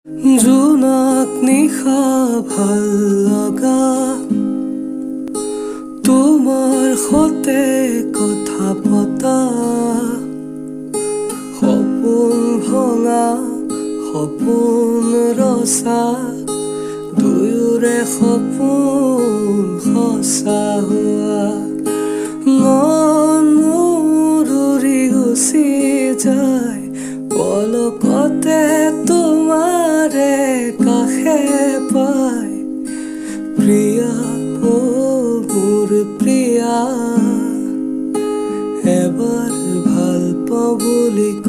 জোনাক নিশা ভাল লগা তোমাৰ সতে কথা পতা সপোন ভঙা সপোন ৰচা দুয়োৰে সপোন সঁচা হোৱা মন মোৰ উৰি গুচি যায় পলকতে তোমাৰে কাষে পায় প্ৰিয়া ও মোৰ প্ৰিয়া এবাৰ ভাল পাওঁ বুলি